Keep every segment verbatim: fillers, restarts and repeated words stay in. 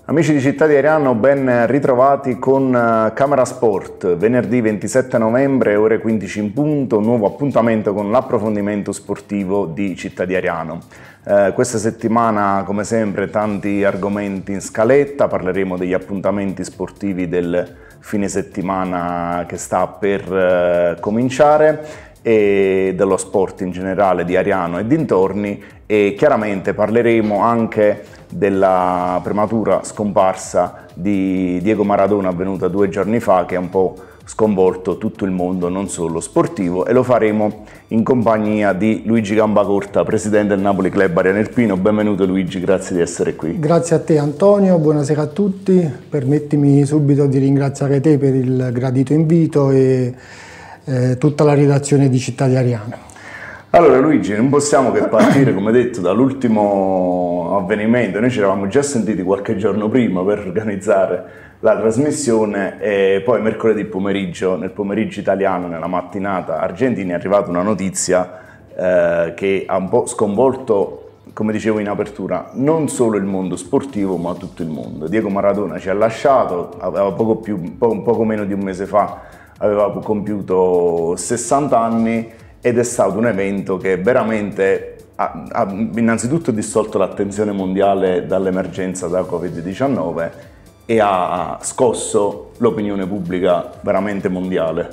Amici di Città di Ariano, ben ritrovati con Camera Sport, venerdì ventisette novembre, ore quindici in punto, nuovo appuntamento con l'approfondimento sportivo di Città di Ariano. Eh, questa settimana, come sempre, tanti argomenti in scaletta, parleremo degli appuntamenti sportivi del fine settimana che sta per eh, cominciare e dello sport in generale di Ariano e dintorni, e chiaramente parleremo anche della prematura scomparsa di Diego Maradona avvenuta due giorni fa, che ha un po' sconvolto tutto il mondo, non solo sportivo, e lo faremo in compagnia di Luigi Gambacorta, presidente del Napoli Club Ariano Irpino. Benvenuto Luigi, grazie di essere qui. Grazie a te Antonio, buonasera a tutti. Permettimi subito di ringraziare te per il gradito invito e eh, tutta la redazione di Città di Ariano. Allora Luigi, non possiamo che partire, come detto, dall'ultimo avvenimento. Noi ci eravamo già sentiti qualche giorno prima per organizzare la trasmissione e poi mercoledì pomeriggio, nel pomeriggio italiano, nella mattinata argentina, è arrivata una notizia eh, che ha un po' sconvolto, come dicevo in apertura, non solo il mondo sportivo ma tutto il mondo. Diego Maradona ci ha lasciato, aveva poco più, poco, poco meno di un mese fa, aveva compiuto sessanta anni, ed è stato un evento che veramente ha, ha innanzitutto dissolto l'attenzione mondiale dall'emergenza da Covid diciannove e ha scosso l'opinione pubblica veramente mondiale.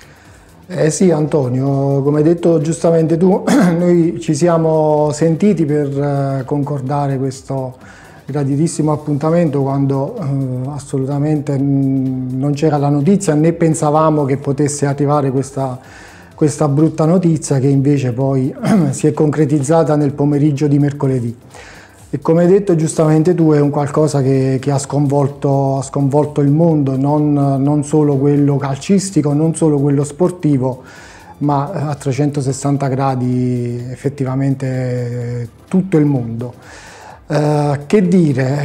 Eh sì Antonio, come hai detto giustamente tu, noi ci siamo sentiti per concordare questo graditissimo appuntamento quando eh, assolutamente non c'era la notizia, né pensavamo che potesse arrivare questa questa brutta notizia, che invece poi si è concretizzata nel pomeriggio di mercoledì. E come hai detto giustamente tu, è un qualcosa che, che ha, sconvolto, ha sconvolto il mondo, non, non solo quello calcistico, non solo quello sportivo, ma a trecentosessanta gradi effettivamente tutto il mondo. Eh, che dire?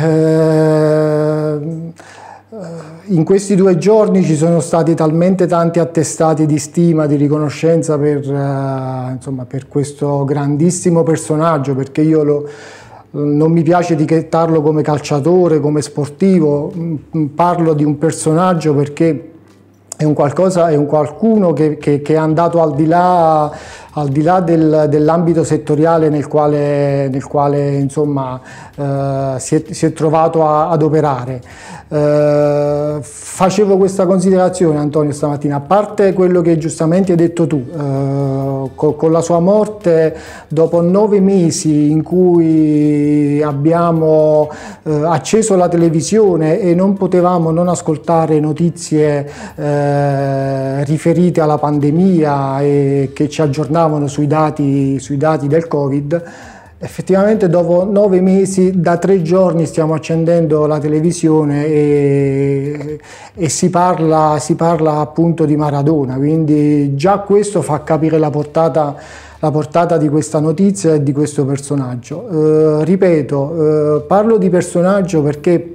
Eh, In questi due giorni ci sono stati talmente tanti attestati di stima, di riconoscenza per, uh, insomma, per questo grandissimo personaggio, perché io lo, non mi piace etichettarlo come calciatore, come sportivo, parlo di un personaggio perché è un qualcosa, è un qualcuno che, che, che è andato al di là, al di là del, dell'ambito settoriale nel quale, nel quale insomma, eh, si, è, si è trovato a, ad operare. Eh, facevo questa considerazione Antonio stamattina, a parte quello che giustamente hai detto tu, eh, con, con la sua morte dopo nove mesi in cui abbiamo eh, acceso la televisione e non potevamo non ascoltare notizie eh, riferite alla pandemia e che ci aggiornavano sui dati, sui dati del Covid. Effettivamente dopo nove mesi, da tre giorni stiamo accendendo la televisione e, e si, parla, si parla appunto di Maradona, quindi già questo fa capire la portata, la portata di questa notizia e di questo personaggio. Eh, ripeto, eh, parlo di personaggio perché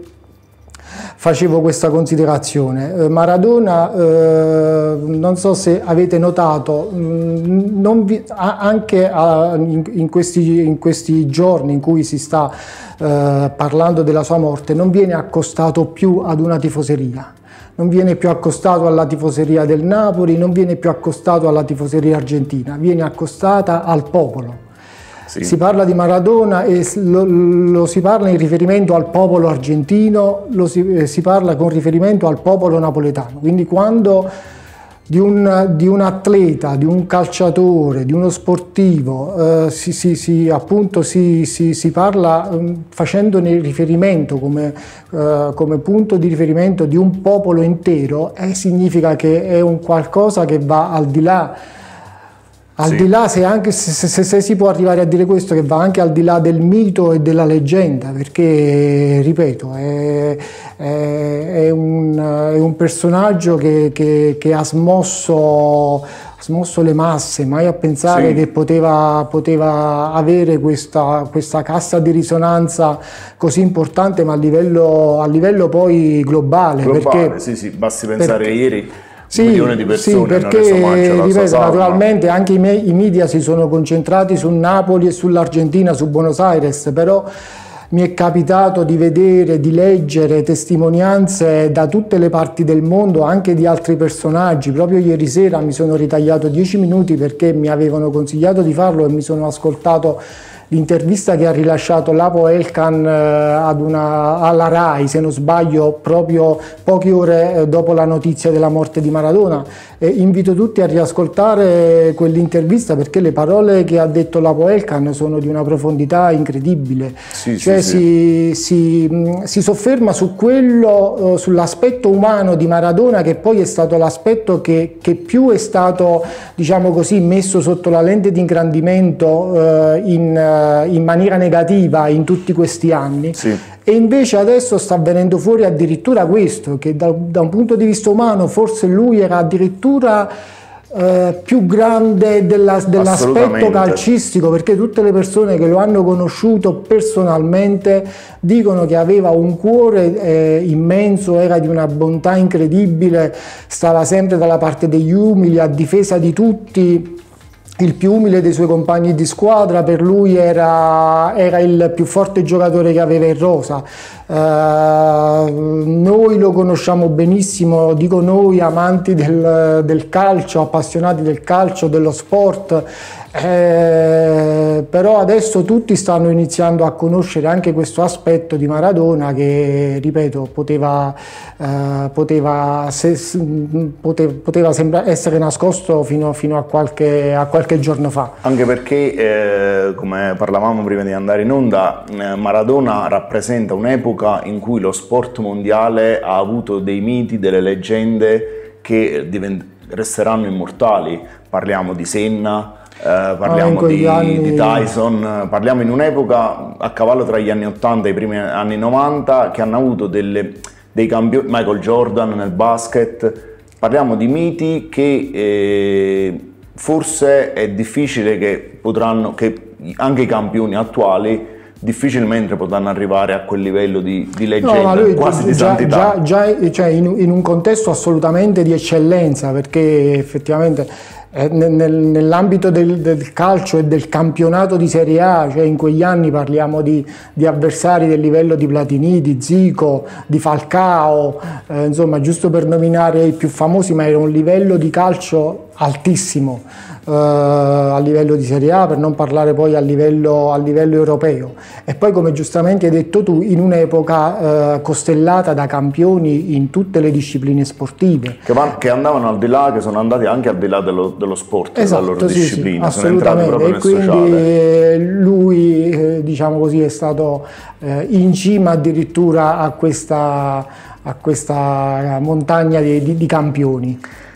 facevo questa considerazione. Maradona, eh, non so se avete notato, mh, non vi, a, anche a, in, in, questi, in questi giorni in cui si sta eh, parlando della sua morte, non viene accostato più ad una tifoseria. Non viene più accostato alla tifoseria del Napoli, non viene più accostato alla tifoseria argentina, viene accostata al popolo. Sì. Si parla di Maradona e lo, lo si parla in riferimento al popolo argentino, lo si, eh, si parla con riferimento al popolo napoletano. Quindi quando di un, di un atleta, di un calciatore, di uno sportivo eh, si, si, si, appunto, si, si, si parla eh, facendone riferimento come, eh, come punto di riferimento di un popolo intero, eh, significa che è un qualcosa che va al di là. Al sì. di là, se, anche, se, se, se si può arrivare a dire questo, che va anche al di là del mito e della leggenda, perché, ripeto, è, è, è, un, è un personaggio che, che, che ha smosso, smosso le masse, mai a pensare sì. che poteva, poteva avere questa, questa cassa di risonanza così importante, ma a livello, a livello poi globale. Globale, perché, sì, sì, basti pensare perché, ieri. Sì, milioni di persone sì, perché hanno ripeto, naturalmente anche i, me, i media si sono concentrati su Napoli e sull'Argentina, su Buenos Aires, però mi è capitato di vedere, di leggere testimonianze da tutte le parti del mondo, anche di altri personaggi. Proprio ieri sera mi sono ritagliato dieci minuti perché mi avevano consigliato di farlo e mi sono ascoltato l'intervista che ha rilasciato Lapo Elkan ad una, alla RAI, se non sbaglio, proprio poche ore dopo la notizia della morte di Maradona. E invito tutti a riascoltare quell'intervista perché le parole che ha detto Lapo Elkan sono di una profondità incredibile. Sì, cioè sì, si, sì. Si, si sofferma su quello, sull'aspetto umano di Maradona, che poi è stato l'aspetto che, che più è stato, diciamo così, messo sotto la lente di ingrandimento eh, in in maniera negativa in tutti questi anni, sì. E invece adesso sta venendo fuori addirittura questo, che da, da un punto di vista umano forse lui era addirittura eh, più grande della, dell'aspetto calcistico, perché tutte le persone che lo hanno conosciuto personalmente dicono che aveva un cuore eh, immenso, era di una bontà incredibile, stava sempre dalla parte degli umili, a difesa di tutti. Il più umile dei suoi compagni di squadra, per lui era, era il più forte giocatore che aveva in rosa. Uh, noi lo conosciamo benissimo, dico noi amanti del, del calcio, appassionati del calcio, dello sport, eh, però adesso tutti stanno iniziando a conoscere anche questo aspetto di Maradona che, ripeto, poteva, uh, poteva, se, poteva, poteva sembra essere nascosto fino, fino a, qualche, a qualche giorno fa. Anche perché, eh, come parlavamo prima di andare in onda, eh, Maradona rappresenta un'epoca in cui lo sport mondiale ha avuto dei miti, delle leggende che resteranno immortali. Parliamo di Senna, eh, parliamo ah, di, anni... di Tyson, parliamo in un'epoca a cavallo tra gli anni ottanta e i primi anni novanta che hanno avuto delle, dei campioni, Michael Jordan nel basket. Parliamo di miti che eh, forse è difficile che potranno, che anche i campioni attuali difficilmente potranno arrivare a quel livello di, di leggenda, no, lui, quasi di già, santità. Già, già cioè in, in un contesto assolutamente di eccellenza, perché effettivamente eh, nel, nell'ambito del, del calcio e del campionato di Serie A, cioè in quegli anni parliamo di, di avversari del livello di Platini, di Zico, di Falcao, eh, insomma, giusto per nominare i più famosi, ma era un livello di calcio altissimo. Uh, a livello di Serie A, per non parlare poi a livello, a livello europeo, e poi, come giustamente hai detto tu, in un'epoca uh, costellata da campioni in tutte le discipline sportive che, van, che andavano al di là, che sono andati anche al di là dello, dello sport, esatto, della loro sì, disciplina, sì, sono entrati proprio e nel quindi sociale. Lui eh, diciamo così è stato eh, in cima addirittura a questa, a questa montagna di, di, di campioni.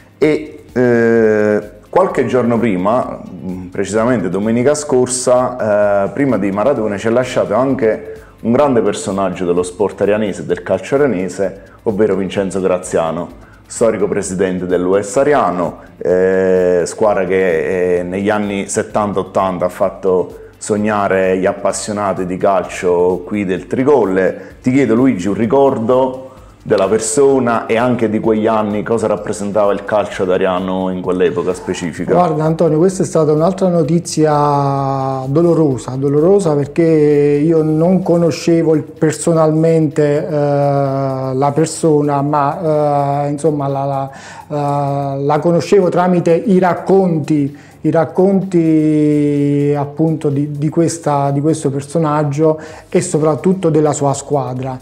E eh, qualche giorno prima, precisamente domenica scorsa, eh, prima di Maradona ci ha lasciato anche un grande personaggio dello sport arianese e del calcio arianese, ovvero Vincenzo Graziano, storico presidente dell'U S Ariano, eh, squadra che eh, negli anni settanta ottanta ha fatto sognare gli appassionati di calcio qui del Tricolle. Ti chiedo, Luigi, un ricordo della persona e anche di quegli anni, cosa rappresentava il calcio ad Ariano in quell'epoca specifica? Guarda Antonio, questa è stata un'altra notizia dolorosa, dolorosa perché io non conoscevo personalmente eh, la persona, ma eh, insomma la, la, la, la conoscevo tramite i racconti i racconti appunto di, di, questa, di questo personaggio e soprattutto della sua squadra,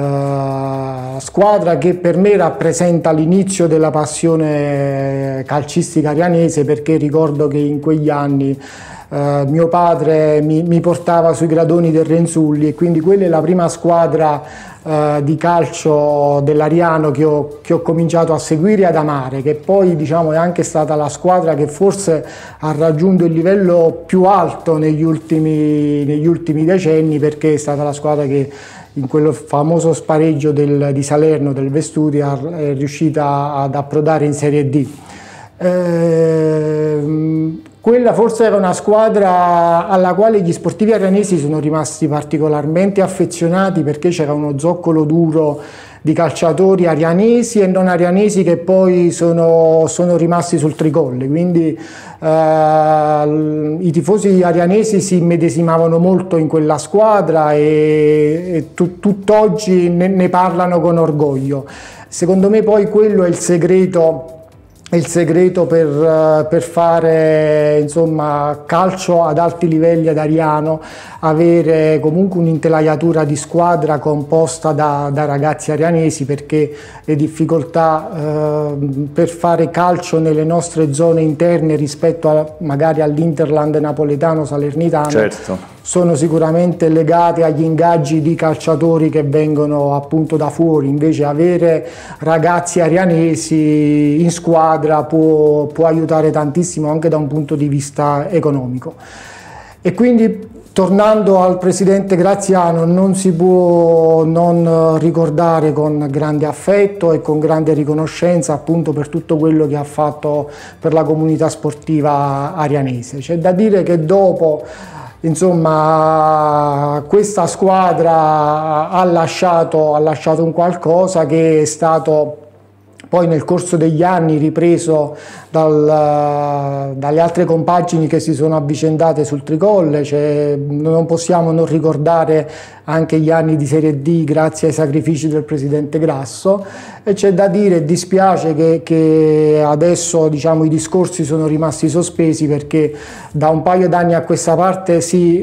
uh, squadra che per me rappresenta l'inizio della passione calcistica arianese, perché ricordo che in quegli anni Uh, mio padre mi, mi portava sui gradoni del Renzulli e quindi quella è la prima squadra uh, di calcio dell'Ariano che ho, che ho cominciato a seguire e ad amare, che poi diciamo è anche stata la squadra che forse ha raggiunto il livello più alto negli ultimi, negli ultimi decenni, perché è stata la squadra che in quel famoso spareggio del, di Salerno del Vesturia è riuscita ad approdare in Serie D. Eh, Quella forse era una squadra alla quale gli sportivi arianesi sono rimasti particolarmente affezionati, perché c'era uno zoccolo duro di calciatori arianesi e non arianesi che poi sono, sono rimasti sul Tricolle, quindi eh, i tifosi arianesi si immedesimavano molto in quella squadra e, e tu, tutt'oggi ne, ne parlano con orgoglio. Secondo me poi quello è il segreto il segreto per, per fare, insomma, calcio ad alti livelli ad Ariano, avere comunque un'intelaiatura di squadra composta da, da ragazzi arianesi, perché le difficoltà eh, per fare calcio nelle nostre zone interne rispetto a, magari all'Interland napoletano salernitano, certo, sono sicuramente legate agli ingaggi di calciatori che vengono appunto da fuori. Invece avere ragazzi arianesi in squadra può, può aiutare tantissimo anche da un punto di vista economico. E quindi, tornando al presidente Graziano, non si può non ricordare con grande affetto e con grande riconoscenza appunto per tutto quello che ha fatto per la comunità sportiva arianese. C'è da dire che dopo, insomma, questa squadra ha lasciato, ha lasciato un qualcosa che è stato poi nel corso degli anni ripreso dal, dalle altre compagini che si sono avvicendate sul Tricolle. Cioè, non possiamo non ricordare anche gli anni di Serie D grazie ai sacrifici del presidente Grasso, e c'è da dire, dispiace che, che adesso, diciamo, i discorsi sono rimasti sospesi, perché da un paio d'anni a questa parte si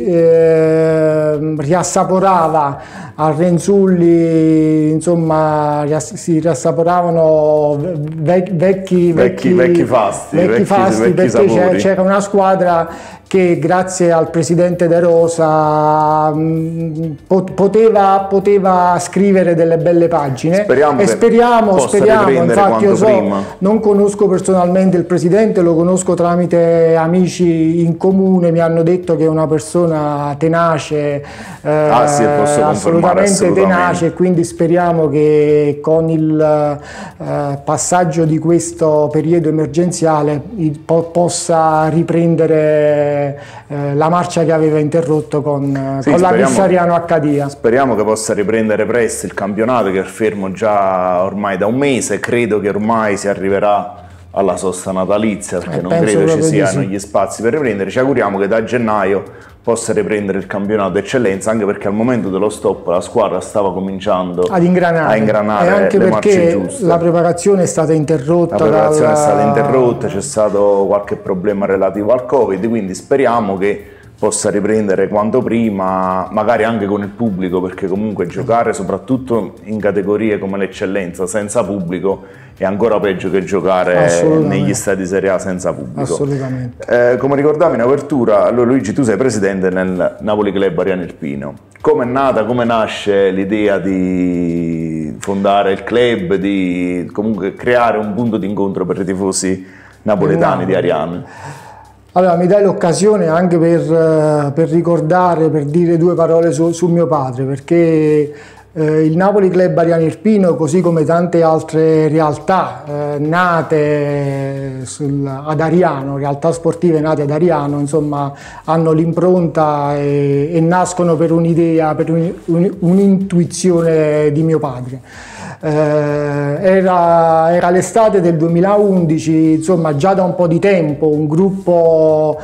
eh, riassaporava a Renzulli, insomma, si riassaporavano vecchi, vecchi, vecchi, vecchi fasti, vecchi vecchi, fasti vecchi perché c'era una squadra che grazie al presidente De Rosa mh, poteva, poteva scrivere delle belle pagine. Speriamo e speriamo, speriamo infatti io so, prima. Non conosco personalmente il presidente, lo conosco tramite amici in comune, mi hanno detto che è una persona tenace, eh, ah, sì, posso assolutamente, assolutamente tenace, quindi speriamo che con il eh, passaggio di questo periodo emergenziale il, po possa riprendere Eh, la marcia che aveva interrotto con, sì, con la Vissariano Accadia. Speriamo che possa riprendere presto il campionato, che è fermo già ormai da un mese. Credo che ormai si arriverà alla sosta natalizia, perché eh, non credo ci siano sì. gli spazi per riprendere. Ci auguriamo che da gennaio possa riprendere il campionato d'eccellenza, anche perché al momento dello stop la squadra stava cominciando ad ingranare, a ingranare e anche le perché marce giuste. La preparazione è stata interrotta. La preparazione dalla... è stata interrotta, c'è stato qualche problema relativo al Covid, quindi speriamo che possa riprendere quanto prima, magari anche con il pubblico, perché comunque giocare soprattutto in categorie come l'eccellenza senza pubblico è ancora peggio che giocare negli stadi Serie A senza pubblico. Assolutamente. Eh, come ricordavi in apertura, allora Luigi, tu sei presidente nel Napoli Club Ariano Irpino. Come è nata, come nasce l'idea di fondare il club, di comunque creare un punto di incontro per i tifosi napoletani di Ariano? Allora, mi dai l'occasione anche per, per ricordare, per dire due parole su, su mio padre, perché eh, il Napoli Club Ariano Irpino, così come tante altre realtà eh, nate sul, ad Ariano, realtà sportive nate ad Ariano, insomma, hanno l'impronta e, e nascono per un'idea, per un'intuizione un, di mio padre. Eh, era era l'estate del duemilaundici, insomma già da un po' di tempo un gruppo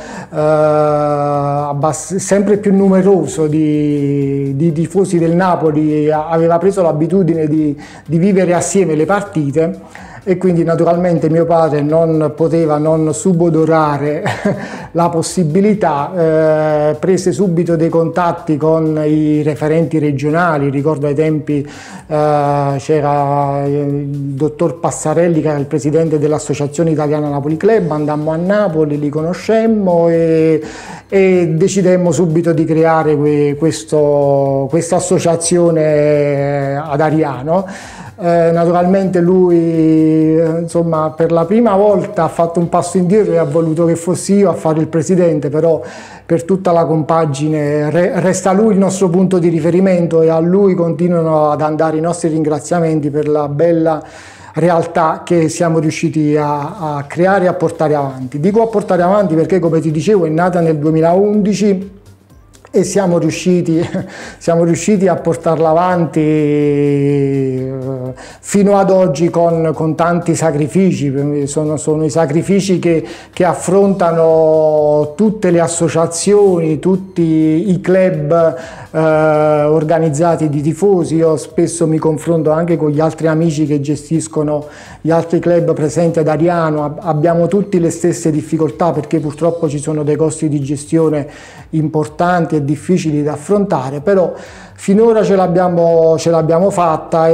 eh, sempre più numeroso di, di tifosi del Napoli aveva preso l'abitudine di, di vivere assieme le partite, e quindi naturalmente mio padre non poteva non subodorare la possibilità, eh, prese subito dei contatti con i referenti regionali. Ricordo ai tempi eh, c'era il dottor Passarelli, che era il presidente dell'Associazione Italiana Napoli Club, andammo a Napoli, li conoscemmo e, e decidemmo subito di creare que, questo, questa associazione ad Ariano. Eh, naturalmente lui, insomma, per la prima volta ha fatto un passo indietro e ha voluto che fossi io a fare il presidente, però per tutta la compagine re, resta lui il nostro punto di riferimento, e a lui continuano ad andare i nostri ringraziamenti per la bella realtà che siamo riusciti a, a creare e a portare avanti. Dico a portare avanti perché, come ti dicevo, è nata nel duemilaundici e siamo riusciti, siamo riusciti a portarla avanti eh, fino ad oggi con, con tanti sacrifici. Sono, sono i sacrifici che, che affrontano tutte le associazioni, tutti i club eh, organizzati di tifosi. Io spesso mi confronto anche con gli altri amici che gestiscono gli altri club presenti ad Ariano. Abbiamo tutti le stesse difficoltà perché purtroppo ci sono dei costi di gestione importanti e difficili da affrontare, però finora ce l'abbiamo ce l'abbiamo fatta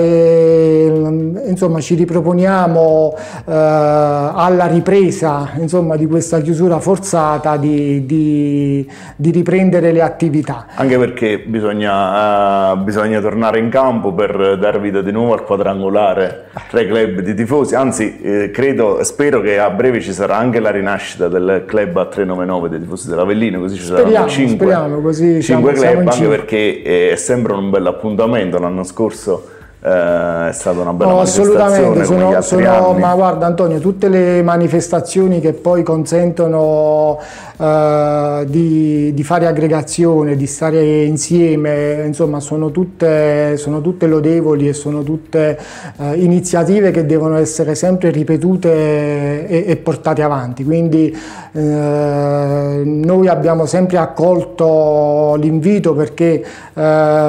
e insomma ci riproponiamo eh, alla ripresa insomma di questa chiusura forzata di, di, di riprendere le attività. Anche perché bisogna, uh, bisogna tornare in campo per dar vita di nuovo al quadrangolare tra i club di tifosi, anzi eh, credo, spero che a breve ci sarà anche la rinascita del club A trecentonovantanove dei tifosi dell'Avellino, così ci saranno cinque, così cinque siamo, club, siamo anche perché è sempre un bel appuntamento. L'anno scorso eh, è stata una bella no, manifestazione, assolutamente, sono, sono, ma guarda Antonio, tutte le manifestazioni che poi consentono uh, di, di fare aggregazione, di stare insieme, insomma sono tutte, sono tutte lodevoli e sono tutte uh, iniziative che devono essere sempre ripetute e, e portate avanti, quindi uh, noi abbiamo sempre accolto l'invito perché uh,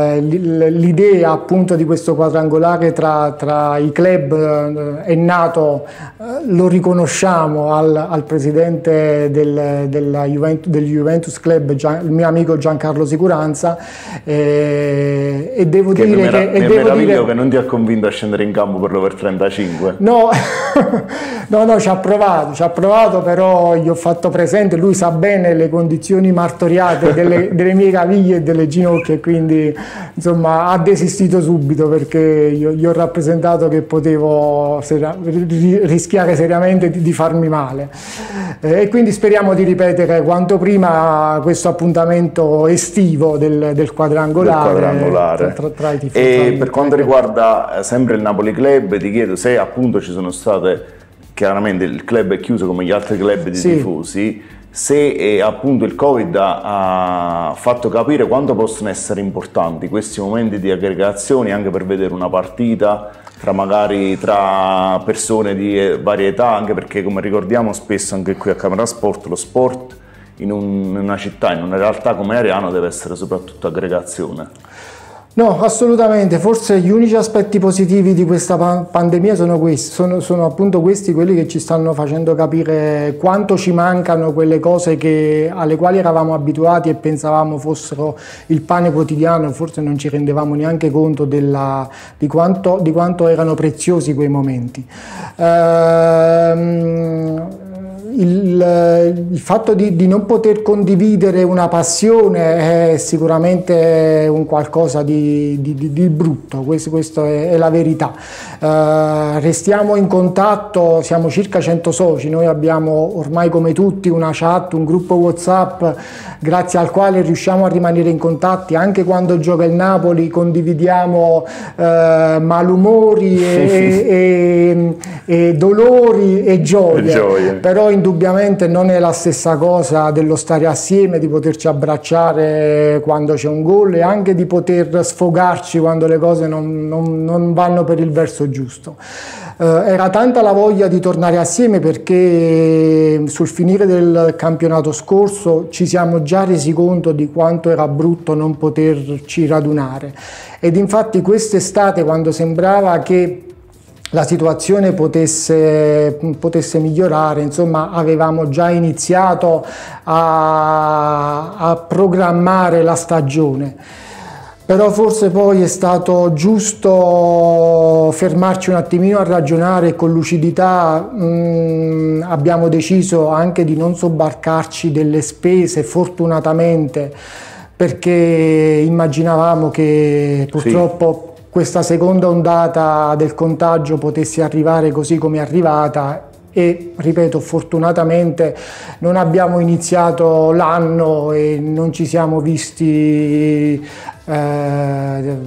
l'idea appunto di questo quadrangolare tra, tra i club uh, è nato, uh, lo riconosciamo al, al presidente del, della Juventus, del Juventus Club, Gian, il mio amico Giancarlo Sicuranza, eh, e devo che dire mi che... Mi meraviglio che non ti ha convinto a scendere in campo per l'over trentacinque. No, no, no, ci ha provato, ci ha provato, però gli ho fatto presente, lui sa bene le condizioni martoriate delle, delle mie caviglie e delle ginocchia, e quindi insomma ha desistito subito perché io gli ho rappresentato che potevo sera, rischiare seriamente di, di farmi male. Eh, e quindi speriamo di ripetere quanto prima questo appuntamento estivo del, del quadrangolare, del quadrangolare. Tra, tra, tra i tifosi. E per quanto riguarda sempre il Napoli Club, ti chiedo se appunto ci sono state, chiaramente il club è chiuso come gli altri club di sì. tifosi, se eh, appunto il Covid ha, ha fatto capire quanto possono essere importanti questi momenti di aggregazione anche per vedere una partita tra magari tra persone di varie età, anche perché come ricordiamo spesso anche qui a Camera Sport lo sport in, un, in una città, in una realtà come Ariano deve essere soprattutto aggregazione. No, assolutamente, forse gli unici aspetti positivi di questa pandemia sono questi, sono, sono appunto questi quelli che ci stanno facendo capire quanto ci mancano quelle cose che, alle quali eravamo abituati e pensavamo fossero il pane quotidiano, forse non ci rendevamo neanche conto della, di, quanto, di quanto erano preziosi quei momenti. Ehm, Il, il fatto di, di non poter condividere una passione è sicuramente un qualcosa di, di, di, di brutto, questo, questo è, è la verità. Uh, restiamo in contatto, siamo circa cento soci, noi abbiamo ormai come tutti una chat, un gruppo WhatsApp grazie al quale riusciamo a rimanere in contatti anche quando gioca il Napoli, condividiamo uh, malumori e, e, e dolori e gioie, e gioie. Però indubbiamente non è la stessa cosa dello stare assieme, di poterci abbracciare quando c'è un gol e anche di poter sfogarci quando le cose non, non, non vanno per il verso giusto. Eh, era tanta la voglia di tornare assieme perché sul finire del campionato scorso ci siamo già resi conto di quanto era brutto non poterci radunare, ed infatti quest'estate, quando sembrava che la situazione potesse, potesse migliorare, insomma avevamo già iniziato a, a programmare la stagione. Però forse poi è stato giusto fermarci un attimino a ragionare e con lucidità mh, abbiamo deciso anche di non sobbarcarci delle spese, fortunatamente, perché immaginavamo che purtroppo... Sì. Questa seconda ondata del contagio potesse arrivare così come è arrivata e, ripeto, fortunatamente non abbiamo iniziato l'anno e non ci siamo visti eh,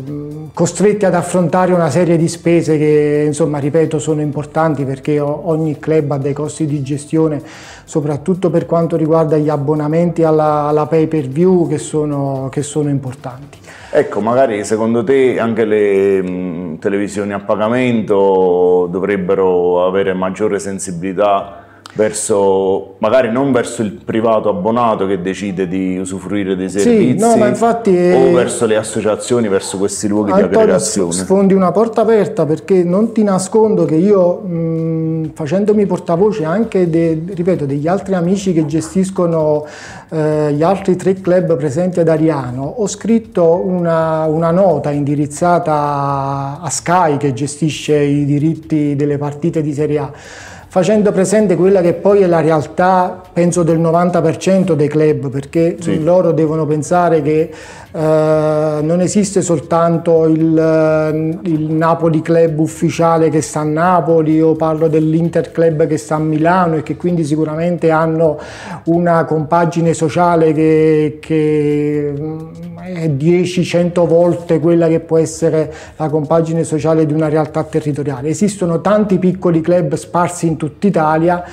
costretti ad affrontare una serie di spese che, insomma, ripeto, sono importanti perché ogni club ha dei costi di gestione, soprattutto per quanto riguarda gli abbonamenti alla, alla pay per view, che sono, che sono importanti. Ecco, magari secondo te anche le mh, televisioni a pagamento dovrebbero avere maggiore sensibilità verso, magari non verso il privato abbonato che decide di usufruire dei servizi, sì, no, ma infatti, o verso le associazioni, verso questi luoghi Antonio, di aggregazione? Sfondi una porta aperta, perché non ti nascondo che io, mh, facendomi portavoce anche de, ripeto, degli altri amici che gestiscono eh, gli altri tre club presenti ad Ariano, ho scritto una, una nota indirizzata a Sky, che gestisce i diritti delle partite di Serie A, facendo presente quella che poi è la realtà, penso, del novanta per cento dei club, perché sì, loro devono pensare che eh, non esiste soltanto il, il Napoli Club ufficiale che sta a Napoli, o parlo dell'Inter Club che sta a Milano, e che quindi sicuramente hanno una compagine sociale che, che è dieci cento volte quella che può essere la compagine sociale di una realtà territoriale. Esistono tanti piccoli club sparsi in tutta Italia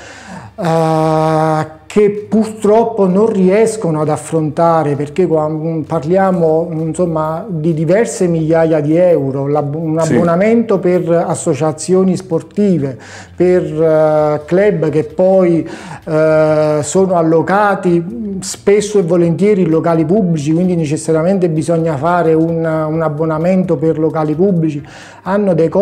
eh, che purtroppo non riescono ad affrontare, perché quando parliamo, insomma, di diverse migliaia di euro, un abbonamento, sì, per associazioni sportive, per uh, club che poi uh, sono allocati spesso e volentieri in locali pubblici, quindi necessariamente bisogna fare un, un abbonamento per locali pubblici, hanno dei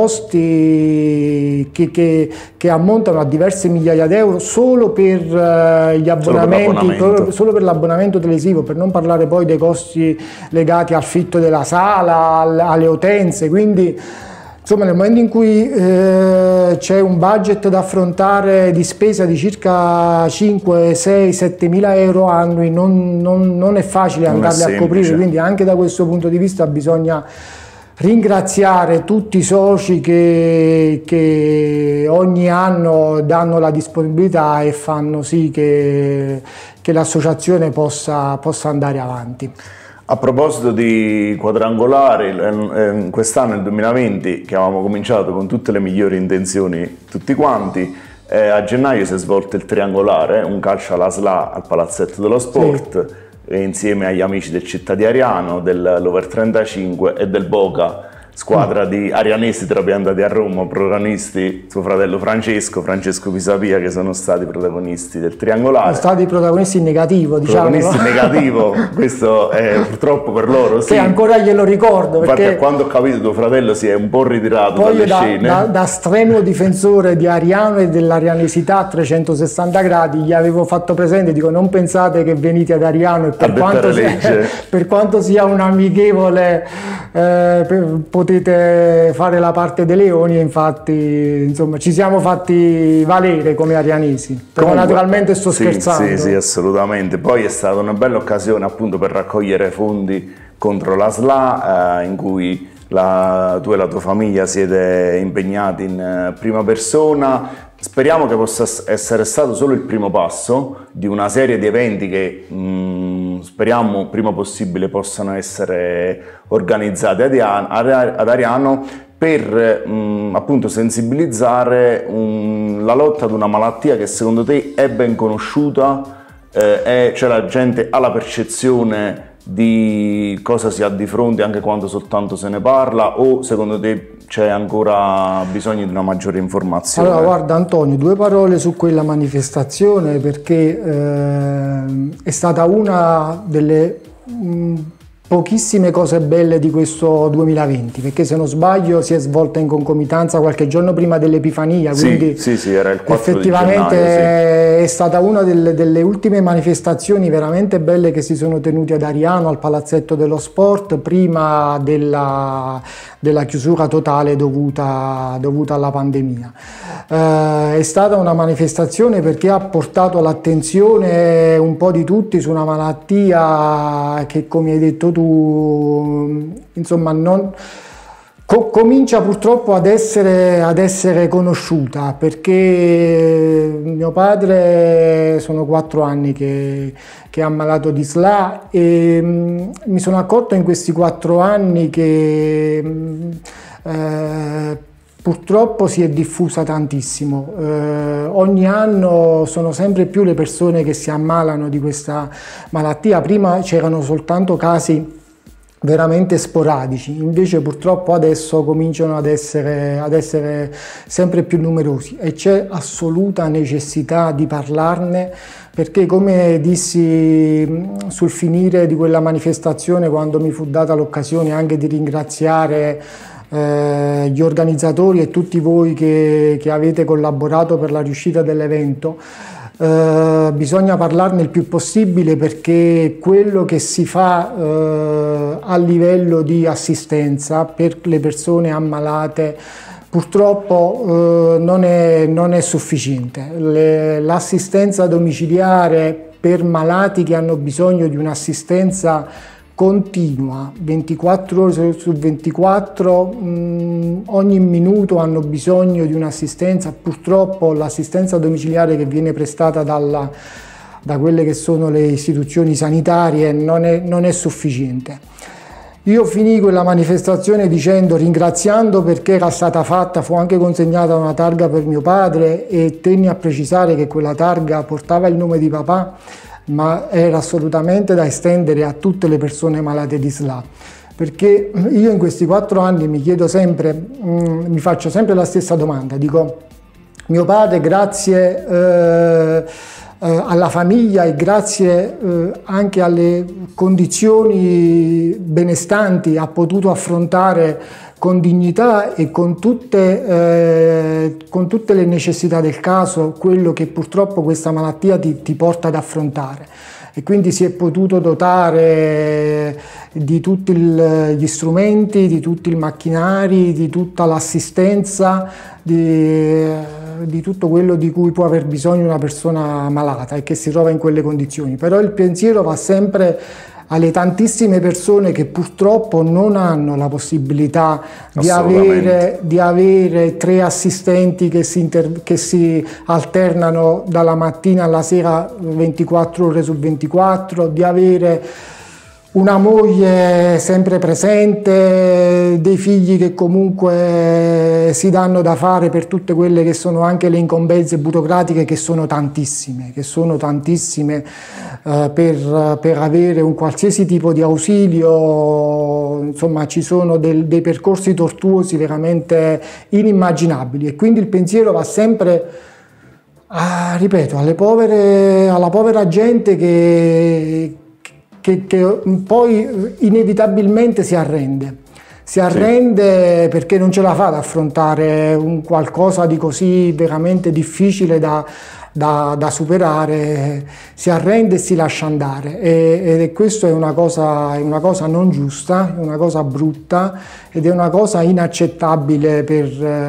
costi che, che, che ammontano a diverse migliaia di euro solo per uh, gli abbonamenti, solo, solo per l'abbonamento televisivo, per non parlare poi dei costi legati al fitto della sala, al, alle utenze. Quindi, insomma, nel momento in cui eh, c'è un budget da affrontare di spesa di circa cinque, sei, sette mila euro annui, non, non, non è facile non andarli è a coprire, quindi anche da questo punto di vista bisogna ringraziare tutti i soci che, che ogni anno danno la disponibilità e fanno sì che, che l'associazione possa, possa andare avanti. A proposito di quadrangolare, quest'anno, nel duemilaventi, che avevamo cominciato con tutte le migliori intenzioni tutti quanti, eh, a gennaio si è svolto il triangolare, un calcio alla S L A al Palazzetto dello Sport, sì, insieme agli amici del Città di Ariano, dell'Over trentacinque e del Boca, squadra di arianesi trapiantati a Roma, protagonisti suo fratello Francesco, Francesco Pisapia, che sono stati protagonisti del triangolare. Sono stati protagonisti in negativo, diciamo. Protagonisti in negativo, questo è purtroppo per loro, sì. Che ancora glielo ricordo. Infatti, perché quando ho capito tuo fratello si è un po' ritirato poi dalle da, scene. Da, da strenuo difensore di Ariano e dell'arianesità a trecentosessanta gradi, gli avevo fatto presente, dico, non pensate che venite ad Ariano e per, quanto sia, per quanto sia un amichevole eh, per, potete fare la parte dei leoni, e infatti, insomma, ci siamo fatti valere come arianesi. Però comunque, naturalmente sto sì, scherzando. Sì, sì, assolutamente. Poi è stata una bella occasione, appunto, per raccogliere fondi contro la S L A, eh, in cui la, tu e la tua famiglia siete impegnati in eh, prima persona. Speriamo che possa essere stato solo il primo passo di una serie di eventi che mh, speriamo prima possibile possano essere organizzati ad Ariano per mh, appunto sensibilizzare un, la lotta ad una malattia che secondo te è ben conosciuta, eh, è, cioè la gente ha la percezione di cosa si ha di fronte anche quando soltanto se ne parla, o secondo te c'è ancora bisogno di una maggiore informazione? Allora, guarda Antonio, due parole su quella manifestazione, perché eh, è stata una delle mh, pochissime cose belle di questo duemilaventi, perché se non sbaglio si è svolta in concomitanza qualche giorno prima dell'Epifania, quindi sì, sì, sì, era il quattro effettivamente di gennaio, sì, è stata una delle, delle ultime manifestazioni veramente belle che si sono tenute ad Ariano, al Palazzetto dello Sport, prima della, della chiusura totale dovuta, dovuta alla pandemia. Eh, è stata una manifestazione perché ha portato l'attenzione un po' di tutti su una malattia che, come hai detto tu, insomma, non, Co comincia purtroppo ad essere, ad essere conosciuta, perché mio padre sono quattro anni che, che è ammalato di S L A e mh, mi sono accorto in questi quattro anni che mh, eh, purtroppo si è diffusa tantissimo. Eh, ogni anno sono sempre più le persone che si ammalano di questa malattia. Prima c'erano soltanto casi veramente sporadici, invece purtroppo adesso cominciano ad essere, ad essere sempre più numerosi e c'è assoluta necessità di parlarne, perché come dissi sul finire di quella manifestazione, quando mi fu data l'occasione anche di ringraziare eh, gli organizzatori e tutti voi che, che avete collaborato per la riuscita dell'evento, Uh, bisogna parlarne il più possibile, perché quello che si fa uh, a livello di assistenza per le persone ammalate purtroppo uh, non, è, non è sufficiente. L'assistenza domiciliare per malati che hanno bisogno di un'assistenza continua, ventiquattro ore su ventiquattro, mh, ogni minuto hanno bisogno di un'assistenza. Purtroppo l'assistenza domiciliare che viene prestata dalla, da quelle che sono le istituzioni sanitarie non è, non è sufficiente. Io finì quella manifestazione dicendo, ringraziando perché era stata fatta, fu anche consegnata una targa per mio padre e tenni a precisare che quella targa portava il nome di papà, ma era assolutamente da estendere a tutte le persone malate di S L A, perché io in questi quattro anni mi chiedo sempre, mh, mi faccio sempre la stessa domanda, dico, mio padre grazie eh, eh, alla famiglia e grazie eh, anche alle condizioni benestanti ha potuto affrontare con dignità e con tutte, eh, con tutte le necessità del caso quello che purtroppo questa malattia ti, ti porta ad affrontare, e quindi si è potuto dotare di tutti il, gli strumenti, di tutti i macchinari, di tutta l'assistenza, di, di tutto quello di cui può aver bisogno una persona malata e che si trova in quelle condizioni. Però il pensiero va sempre alle tantissime persone che purtroppo non hanno la possibilità di avere, di avere tre assistenti che si, inter, che si alternano dalla mattina alla sera ventiquattro ore su ventiquattro, di avere una moglie sempre presente, dei figli che comunque si danno da fare per tutte quelle che sono anche le incombenze burocratiche, che sono tantissime, che sono tantissime eh, per, per avere un qualsiasi tipo di ausilio. Insomma, ci sono del, dei percorsi tortuosi veramente inimmaginabili, e quindi il pensiero va sempre, ah, ripeto, alle povere, alla povera gente che Che, che poi inevitabilmente si arrende, si arrende sì. perché non ce la fa ad affrontare un qualcosa di così veramente difficile da, da, da superare, si arrende e si lascia andare, e, e questo è una cosa, è una cosa non giusta, è una cosa brutta ed è una cosa inaccettabile per,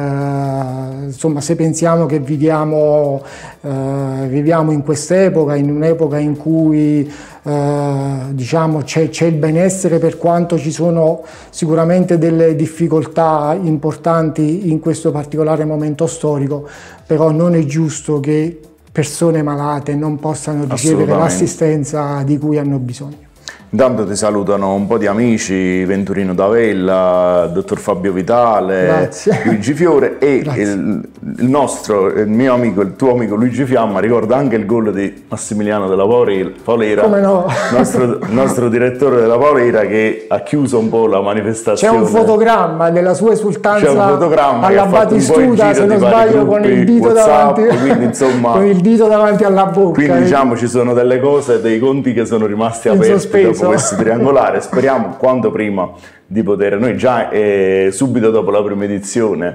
eh, insomma, se pensiamo che viviamo, eh, viviamo in quest'epoca, in un'epoca in cui Uh, diciamo c'è il benessere, per quanto ci sono sicuramente delle difficoltà importanti in questo particolare momento storico, però non è giusto che persone malate non possano ricevere l'assistenza di cui hanno bisogno. Intanto ti salutano un po' di amici, Venturino D'Avella, dottor Fabio Vitale, Grazie. Luigi Fiore e il, il nostro, il mio amico, il tuo amico Luigi Fiamma ricorda anche il gol di Massimiliano della Paolera, Come no? nostro, nostro direttore della Paolera, che ha chiuso un po' la manifestazione. C'è un fotogramma della sua esultanza alla Battistuta, se non sbaglio, con il dito WhatsApp, davanti, quindi, insomma, con il dito davanti alla bocca. Quindi diciamo ci sono delle cose, dei conti che sono rimasti in aperti sospeso. Dopo questo triangolare. Speriamo quanto prima di poter, noi già eh, subito dopo la prima edizione,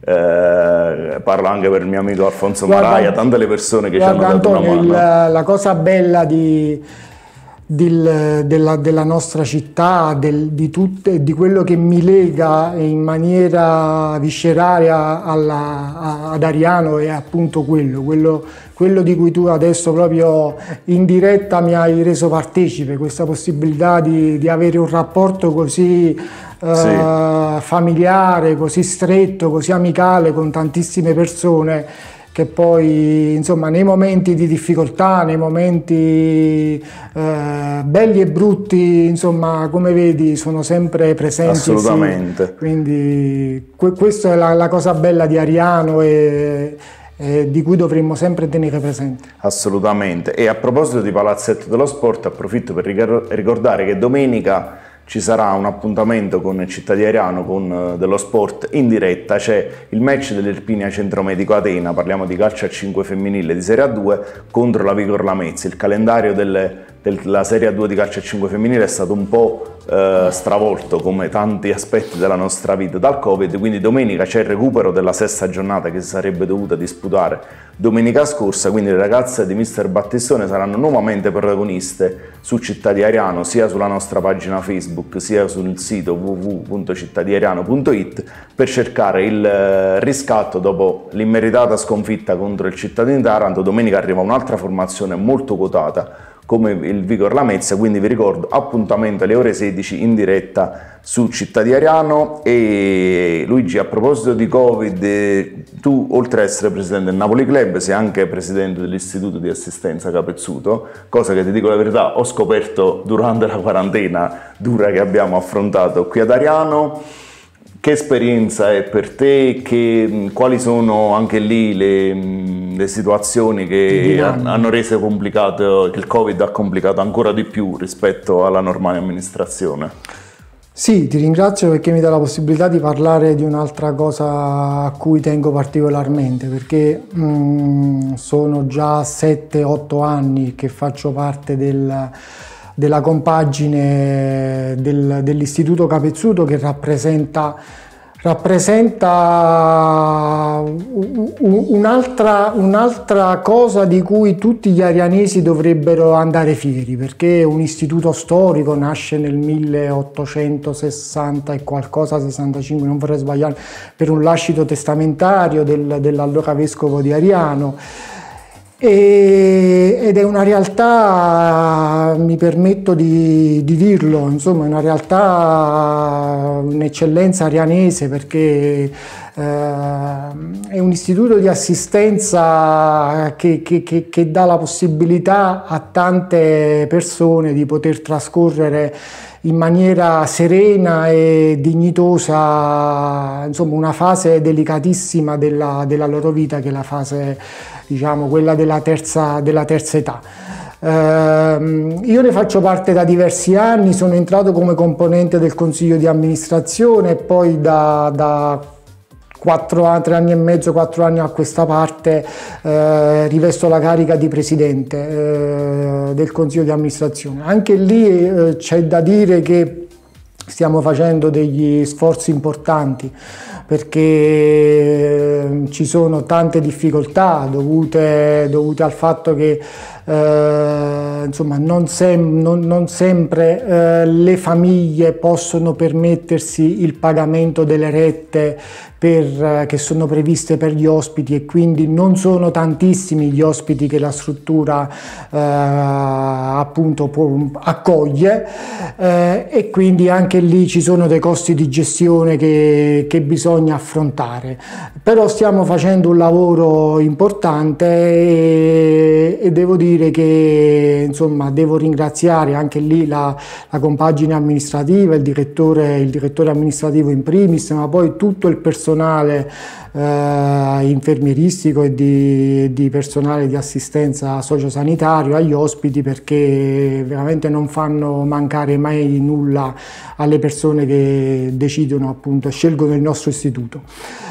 eh, parlo anche per il mio amico Alfonso guarda, Maraia, tante le persone che guarda, ci hanno dato Antonio, una mano. Il, la cosa bella di, di, della, della nostra città, del, di, tutte, di quello che mi lega in maniera viscerale a, alla, a, ad Ariano è appunto quello, quello quello di cui tu adesso proprio in diretta mi hai reso partecipe, questa possibilità di, di avere un rapporto così eh, sì. familiare, così stretto, così amicale con tantissime persone, che poi insomma nei momenti di difficoltà, nei momenti eh, belli e brutti, insomma come vedi sono sempre presenti. Assolutamente. Sì. Quindi que- questa è la, la cosa bella di Ariano e, e di cui dovremmo sempre tenere presente. Assolutamente. E a proposito di Palazzetto dello Sport, approfitto per ricordare che domenica ci sarà un appuntamento con Città di Ariano, con dello sport in diretta. C'è il match dell'Irpinia Centro Medico Atena, parliamo di calcio a cinque femminile di Serie A due contro la Vigor Lamezia. Il calendario delle, della Serie A due di calcio a cinque femminile è stato un po' eh, stravolto, come tanti aspetti della nostra vita, dal Covid, quindi domenica c'è il recupero della sesta giornata che si sarebbe dovuta disputare domenica scorsa, quindi le ragazze di mister Battistone saranno nuovamente protagoniste su Città di Ariano, sia sulla nostra pagina Facebook sia sul sito w w w punto cittadiariano punto i t, per cercare il riscatto dopo l'immeritata sconfitta contro il Cittadino di Taranto. Domenica arriva un'altra formazione molto quotata come il Vigor Lamezia, quindi vi ricordo appuntamento alle ore sedici in diretta su Città di Ariano. E Luigi, a proposito di Covid, tu oltre ad essere presidente del Napoli Club sei anche presidente dell'Istituto di Assistenza Capezzuto, cosa che ti dico la verità ho scoperto durante la quarantena dura che abbiamo affrontato qui ad Ariano. Che esperienza è per te? Che, quali sono anche lì le, le situazioni che hanno reso complicato, che il Covid ha complicato ancora di più rispetto alla normale amministrazione? Sì, ti ringrazio perché mi dà la possibilità di parlare di un'altra cosa a cui tengo particolarmente, perché mh, sono già sette otto anni che faccio parte del... della compagine del, dell'Istituto Capezzuto, che rappresenta, rappresenta un'altra, un'altra cosa di cui tutti gli arianesi dovrebbero andare fieri, perché è un istituto storico, nasce nel milleottocentosessanta e qualcosa, sessantacinque, non vorrei sbagliare, per un lascito testamentario del, dell'allora vescovo di Ariano. E, ed è una realtà, mi permetto di, di dirlo, insomma, una realtà, un'eccellenza arianese, perché eh, è un istituto di assistenza che, che, che, che dà la possibilità a tante persone di poter trascorrere in maniera serena e dignitosa, insomma, una fase delicatissima della, della loro vita, che è la fase, diciamo, quella della terza, della terza età. Eh, io ne faccio parte da diversi anni, sono entrato come componente del consiglio di amministrazione e poi da, da quattro, tre anni e mezzo, quattro anni a questa parte eh, rivesto la carica di presidente eh, del consiglio di amministrazione. Anche lì eh, c'è da dire che stiamo facendo degli sforzi importanti, perché eh, ci sono tante difficoltà dovute, dovute al fatto che eh, insomma, non, sem non, non sempre eh, le famiglie possono permettersi il pagamento delle rette per, che sono previste per gli ospiti, e quindi non sono tantissimi gli ospiti che la struttura eh, appunto può, accoglie eh, e quindi anche lì ci sono dei costi di gestione che, che bisogna affrontare. Però stiamo facendo un lavoro importante e, e devo dire che insomma devo ringraziare anche lì la, la compagine amministrativa, il direttore, il direttore amministrativo in primis, ma poi tutto il personale personale eh, infermieristico e di, di personale di assistenza sociosanitario agli ospiti, perché veramente non fanno mancare mai nulla alle persone che decidono, appunto, scelgono il nostro istituto.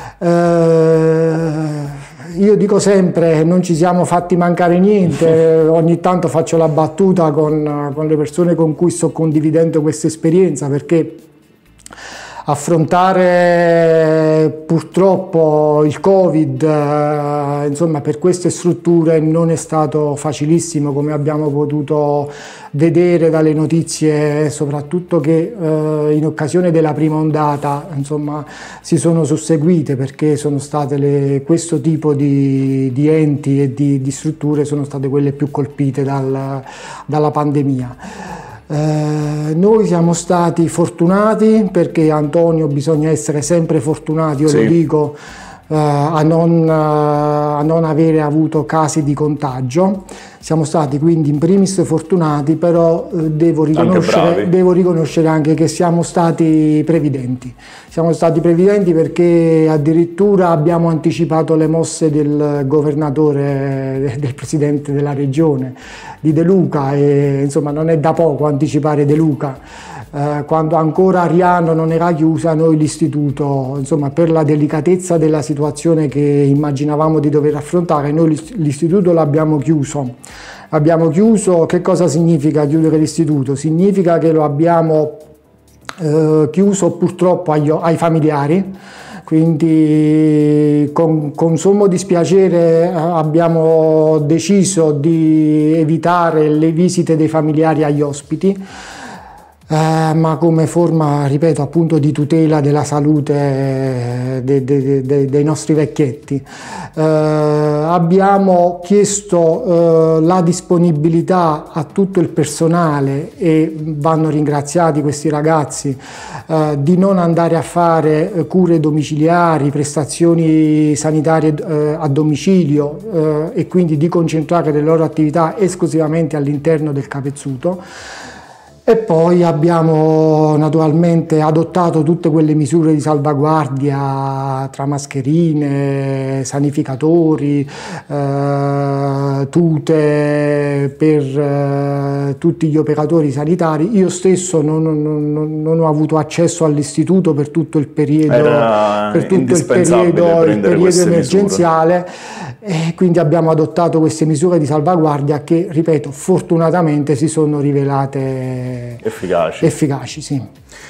Eh, io dico sempre, non ci siamo fatti mancare niente, ogni tanto faccio la battuta con, con le persone con cui sto condividendo questa esperienza, perché affrontare purtroppo il Covid, eh, insomma, per queste strutture non è stato facilissimo, come abbiamo potuto vedere dalle notizie, soprattutto che eh, in occasione della prima ondata, insomma, si sono susseguite, perché sono state le, questo tipo di, di enti e di, di strutture sono state quelle più colpite dal, dalla pandemia. Eh, noi siamo stati fortunati, perché Antonio bisogna essere sempre fortunati, io sì. lo dico, eh, a, non, a non avere avuto casi di contagio. Siamo stati quindi in primis fortunati, però eh, devo, riconoscere, anche devo riconoscere anche che siamo stati previdenti. Siamo stati previdenti perché addirittura abbiamo anticipato le mosse del governatore, del presidente della regione, di De Luca, e insomma non è da poco anticipare De Luca. Eh, quando ancora Ariano non era chiusa, noi l'istituto, insomma, per la delicatezza della situazione che immaginavamo di dover affrontare, noi l'istituto l'abbiamo chiuso. Abbiamo chiuso, che cosa significa chiudere l'istituto? Significa che lo abbiamo eh, chiuso purtroppo agli, ai familiari, quindi con, con sommo dispiacere eh, abbiamo deciso di evitare le visite dei familiari agli ospiti. Eh, ma come forma, ripeto, appunto di tutela della salute de, de, de, dei nostri vecchietti. Eh, abbiamo chiesto eh, la disponibilità a tutto il personale, e vanno ringraziati questi ragazzi, eh, di non andare a fare cure domiciliari, prestazioni sanitarie eh, a domicilio, eh, e quindi di concentrare le loro attività esclusivamente all'interno del Capezzuto. E poi abbiamo naturalmente adottato tutte quelle misure di salvaguardia tra mascherine, sanificatori, eh, tute per eh, tutti gli operatori sanitari. Io stesso non, non, non ho avuto accesso all'istituto per tutto il periodo, per tutto il periodo, il periodo emergenziale, e quindi abbiamo adottato queste misure di salvaguardia che, ripeto, fortunatamente si sono rivelate efficaci. efficaci sì.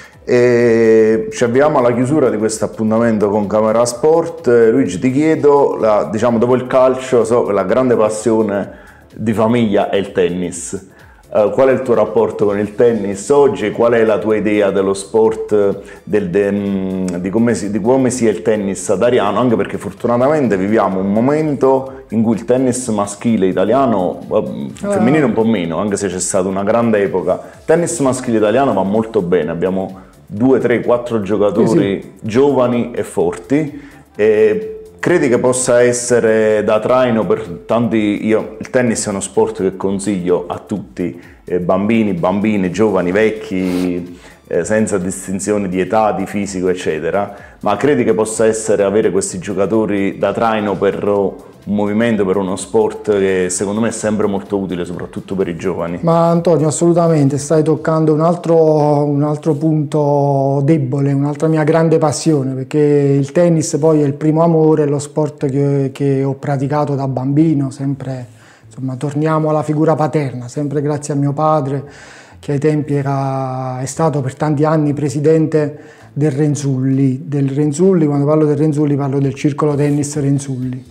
E ci avviamo alla chiusura di questo appuntamento con Camera Sport. Luigi, ti chiedo, la, diciamo, dopo il calcio, so che la grande passione di famiglia è il tennis. Uh, qual è il tuo rapporto con il tennis oggi? Qual è la tua idea dello sport, del, de, di, come si, di come sia il tennis ad Ariano? Anche perché fortunatamente viviamo un momento in cui il tennis maschile italiano, uh, femminile un po' meno, anche se c'è stata una grande epoca, il tennis maschile italiano va molto bene, abbiamo due, tre, quattro giocatori sì, sì. giovani e forti. E credi che possa essere da traino per tanti? Io, il tennis è uno sport che consiglio a tutti, eh, bambini, bambine, giovani, vecchi, eh, senza distinzione di età, di fisico, eccetera. Ma credi che possa essere avere questi giocatori da traino per un movimento, per uno sport che secondo me è sempre molto utile, soprattutto per i giovani? Ma Antonio, assolutamente, stai toccando un altro, un altro punto debole, un'altra mia grande passione, perché il tennis poi è il primo amore, è lo sport che, che ho praticato da bambino, sempre, insomma, torniamo alla figura paterna, sempre grazie a mio padre, che ai tempi era, è stato per tanti anni presidente del Renzulli. Del Renzulli, quando parlo del Renzulli parlo del Circolo Tennis Renzulli.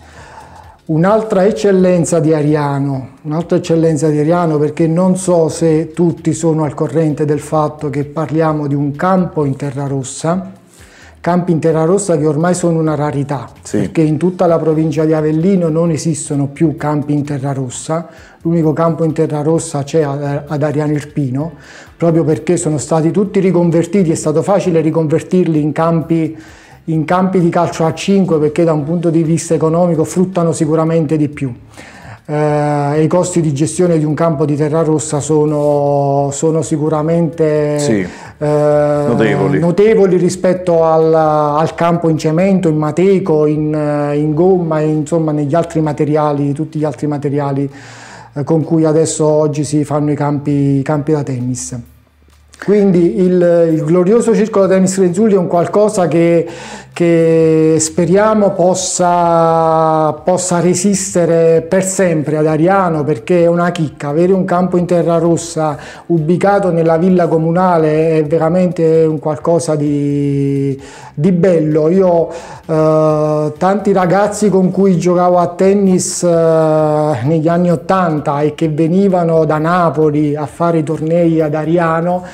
Un'altra eccellenza di Ariano, un'altra eccellenza di Ariano, perché non so se tutti sono al corrente del fatto che parliamo di un campo in terra rossa, campi in terra rossa che ormai sono una rarità, sì. perché in tutta la provincia di Avellino non esistono più campi in terra rossa, l'unico campo in terra rossa c'è ad Ariano Irpino, proprio perché sono stati tutti riconvertiti, è stato facile riconvertirli in campi in campi di calcio a cinque, perché da un punto di vista economico fruttano sicuramente di più. Eh, i costi di gestione di un campo di terra rossa sono, sono sicuramente sì, eh, notevoli. notevoli rispetto al, al campo in cemento, in mateco, in, in gomma, insomma negli altri materiali, tutti gli altri materiali eh, con cui adesso oggi si fanno i campi, i campi da tennis. Quindi il, il glorioso Circolo Tennis Renzulli è un qualcosa che, che speriamo possa, possa resistere per sempre ad Ariano, perché è una chicca. Avere un campo in terra rossa ubicato nella villa comunale è veramente un qualcosa di, di bello. Io eh, tanti ragazzi con cui giocavo a tennis eh, negli anni ottanta e che venivano da Napoli a fare i tornei ad Ariano,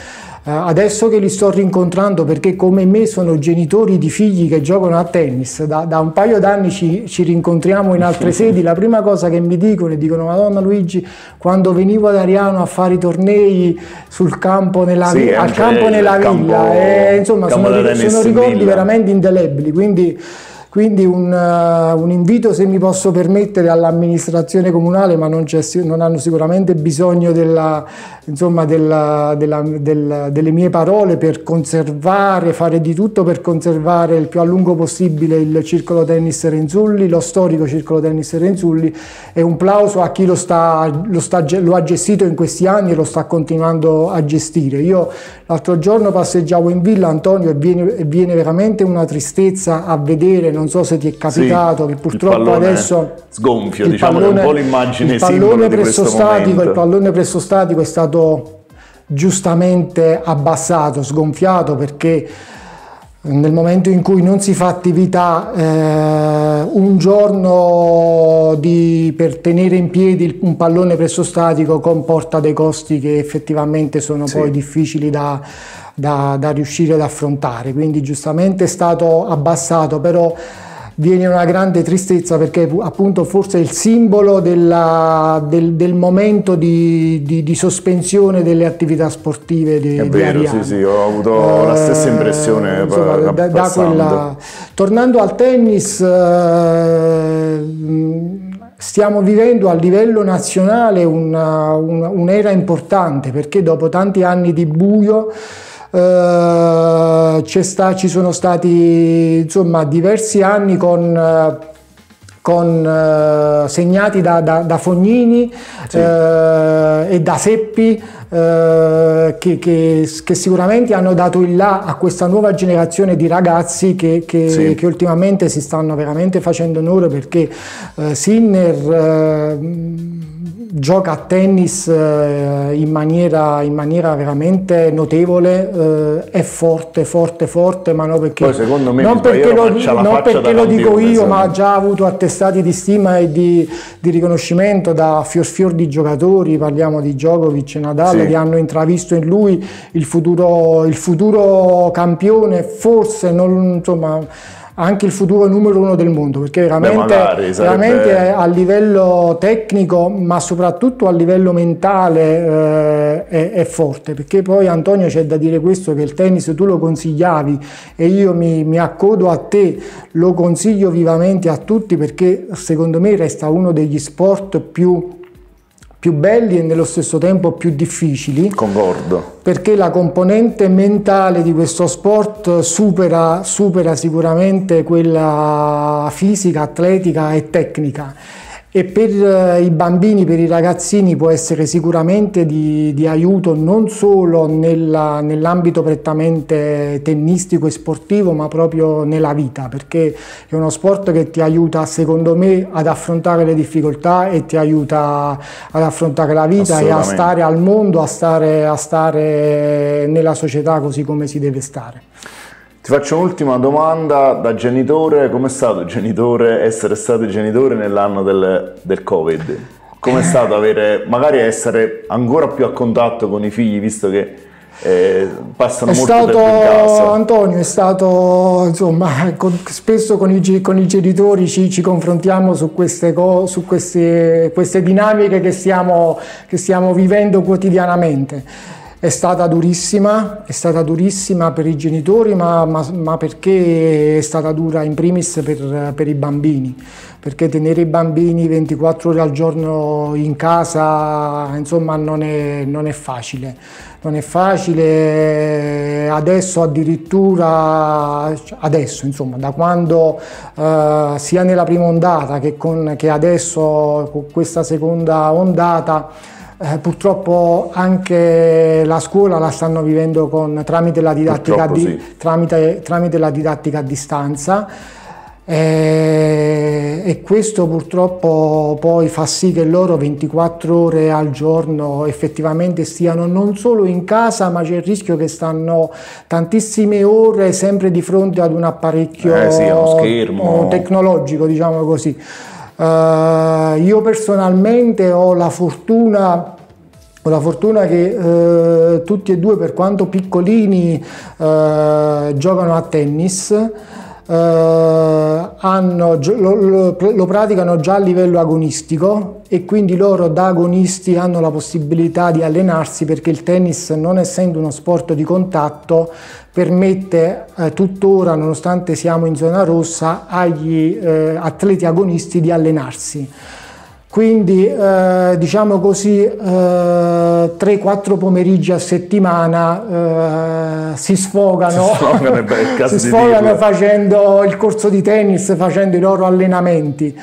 adesso che li sto rincontrando, perché come me sono genitori di figli che giocano a tennis, da, da un paio d'anni ci, ci rincontriamo in altre sedi, la prima cosa che mi dicono, dicono: Madonna Luigi, quando venivo ad Ariano a fare i tornei sul campo nella, sì, al campo nella villa, e, insomma sono, sono ricordi veramente indelebili, quindi Quindi un, uh, un invito, se mi posso permettere, all'amministrazione comunale, ma non, non hanno sicuramente bisogno della, insomma, della, della, del, delle mie parole, per conservare, fare di tutto per conservare il più a lungo possibile il Circolo Tennis Renzulli, lo storico Circolo Tennis Renzulli, e un plauso a chi lo, sta, lo, sta, lo ha gestito in questi anni e lo sta continuando a gestire. Io l'altro giorno passeggiavo in villa, Antonio, e viene, e viene veramente una tristezza a vedere, non so se ti è capitato, sì, che purtroppo adesso sgonfio, diciamo, pallone, è un po' l'immagine il pallone pressostatico, il pallone pressostatico è stato giustamente abbassato, sgonfiato, perché nel momento in cui non si fa attività, eh, un giorno di, per tenere in piedi un pallone pressostatico comporta dei costi che effettivamente sono, sì, poi difficili da, da, da riuscire ad affrontare. Quindi giustamente è stato abbassato, però viene una grande tristezza, perché appunto forse è il simbolo della, del, del momento di, di, di sospensione delle attività sportive di, è vero, di Ariano. Sì, sì, ho avuto eh, la stessa impressione. Insomma, da, da quella... Tornando al tennis, eh, stiamo vivendo a livello nazionale una, una, un'era importante, perché dopo tanti anni di buio Uh, sta, ci sono stati, insomma, diversi anni con, uh, con, uh, segnati da, da, da Fognini, sì, uh, e da Seppi, uh, che, che, che sicuramente hanno dato il là a questa nuova generazione di ragazzi che, che, sì, che ultimamente si stanno veramente facendo onore, perché uh, Sinner uh, gioca a tennis eh, in, maniera, in maniera veramente notevole, eh, è forte, forte, forte, ma non perché, poi secondo me non perché lo, non perché lo dico io, esatto, ma ha già avuto attestati di stima e di, di riconoscimento da fior fior di giocatori. Parliamo di Djokovic e Nadal, sì, che hanno intravisto in lui il futuro, il futuro campione, forse non, insomma, anche il futuro numero uno del mondo, perché veramente, Beh, magari, veramente sarebbe... a livello tecnico, ma soprattutto a livello mentale, eh, è, è forte. Perché poi, Antonio, c'è da dire questo, che il tennis tu lo consigliavi e io mi, mi accodo a te, lo consiglio vivamente a tutti, perché secondo me resta uno degli sport più più belli e nello stesso tempo più difficili. Concordo. Perché la componente mentale di questo sport supera, supera sicuramente quella fisica, atletica e tecnica. E per i bambini, per i ragazzini può essere sicuramente di, di aiuto non solo nella, nell'ambito prettamente tennistico e sportivo, ma proprio nella vita, perché è uno sport che ti aiuta, secondo me, ad affrontare le difficoltà e ti aiuta ad affrontare la vita e a stare al mondo, a stare, a stare nella società così come si deve stare. Ti faccio un'ultima domanda da genitore: com'è stato genitore, essere stato genitore nell'anno del, del Covid? Com'è stato avere, magari essere ancora più a contatto con i figli, visto che eh, passano è molto stato, tempo in casa? Antonio, è stato, insomma, con, spesso con i, con i genitori ci, ci confrontiamo su queste, co, su queste, queste dinamiche che stiamo, che stiamo vivendo quotidianamente. È stata durissima, è stata durissima per i genitori, ma, ma, ma perché è stata dura in primis per, per i bambini, perché tenere i bambini ventiquattro ore al giorno in casa, insomma, non è, non è facile. Non è facile, adesso addirittura, adesso insomma, da quando eh, sia nella prima ondata che, con, che adesso con questa seconda ondata, Eh, purtroppo anche la scuola la stanno vivendo con, tramite, la didattica di, sì. tramite, tramite la didattica a distanza, e, e questo purtroppo poi fa sì che loro ventiquattro ore al giorno effettivamente stiano non solo in casa, ma c'è il rischio che stanno tantissime ore sempre di fronte ad un apparecchio eh sì, uno schermo tecnologico, diciamo così. Uh, io personalmente ho la fortuna Ho la fortuna che eh, tutti e due, per quanto piccolini, eh, giocano a tennis, eh, hanno, lo, lo, lo praticano già a livello agonistico e quindi loro da agonisti hanno la possibilità di allenarsi, perché il tennis, non essendo uno sport di contatto, permette eh, tuttora, nonostante siamo in zona rossa, agli eh, atleti agonisti di allenarsi. Quindi eh, diciamo così eh, tre quattro pomeriggi a settimana eh, si sfogano, si sfogano, si sfogano facendo il corso di tennis, facendo i loro allenamenti.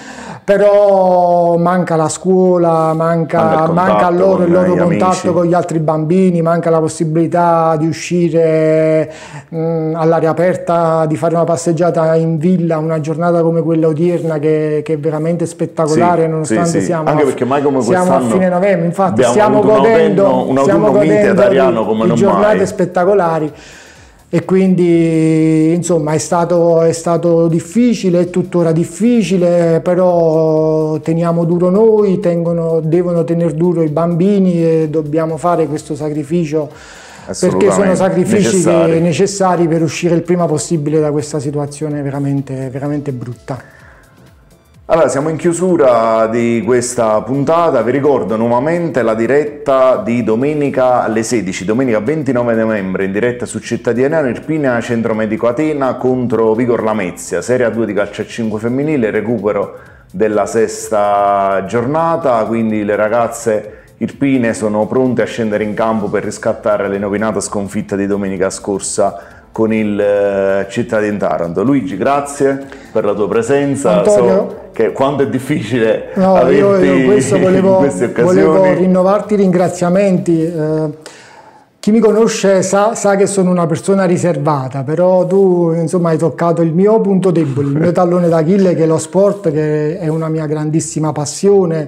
Però manca la scuola, manca, manca a loro il loro contatto amici. Con gli altri bambini, manca la possibilità di uscire all'aria aperta, di fare una passeggiata in villa, una giornata come quella odierna che, che è veramente spettacolare, sì, nonostante sì, sì. siamo, Anche perché mai come siamo a fine novembre, infatti stiamo un godendo, autunno, stiamo godendo ad Ariano come di, non di giornate mai. spettacolari. E quindi insomma è stato, è stato difficile, è tuttora difficile, però teniamo duro noi, tengono, devono tenere duro i bambini e dobbiamo fare questo sacrificio, perché sono sacrifici necessari. Che, necessari per uscire il prima possibile da questa situazione veramente, veramente brutta. Allora, siamo in chiusura di questa puntata, vi ricordo nuovamente la diretta di domenica alle sedici, domenica ventinove novembre, in diretta su Città di Ariano, Irpinia Centro Medico Atena contro Vigor Lamezia, Serie A due di calcio a cinque femminile, recupero della sesta giornata, quindi le ragazze irpine sono pronte a scendere in campo per riscattare l'inopinata sconfitta di domenica scorsa con il Città di Taranto. Luigi, grazie per la tua presenza. Antonio, so che quanto è difficile no, averti io, io questo volevo, in queste occasioni. Volevo rinnovarti i ringraziamenti. Eh, chi mi conosce sa, sa che sono una persona riservata, però tu insomma hai toccato il mio punto debole, il mio tallone d'Achille, che è lo sport, che è una mia grandissima passione.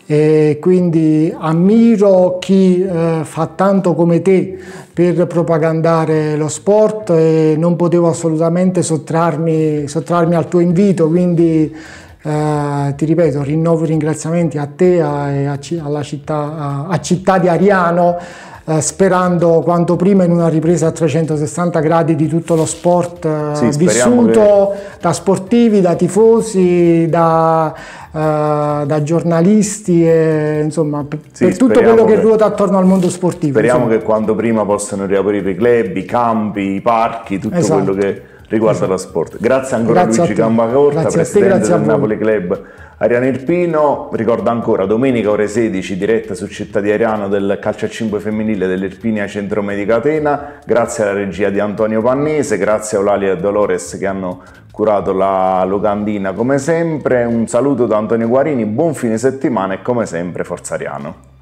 E quindi ammiro chi eh, fa tanto come te per propagandare lo sport e non potevo assolutamente sottrarmi, sottrarmi al tuo invito, quindi eh, ti ripeto, rinnovo i ringraziamenti a te e a, alla città, a, a Città di Ariano, eh, sperando quanto prima in una ripresa a trecentosessanta gradi di tutto lo sport eh, sì, vissuto che... da sportivi, da tifosi, da... Uh, da giornalisti e insomma per, sì, per tutto quello che, che ruota attorno al mondo sportivo. Speriamo insomma. Che quanto prima possano riaprire i club, i campi, i parchi, tutto esatto. quello che riguarda esatto. lo sport. Grazie ancora grazie Luigi Gambacorta, presidente te, del Napoli Club Ariano Irpino. Ricordo ancora domenica ore sedici, diretta su Città di Ariano del calcio a cinque femminile dell'Irpinia Centro Medico Atena. Grazie alla regia di Antonio Pannese, grazie a Eulalia e Dolores che hanno curato la locandina come sempre. Un saluto da Antonio Guarini, buon fine settimana e come sempre Forza Ariano.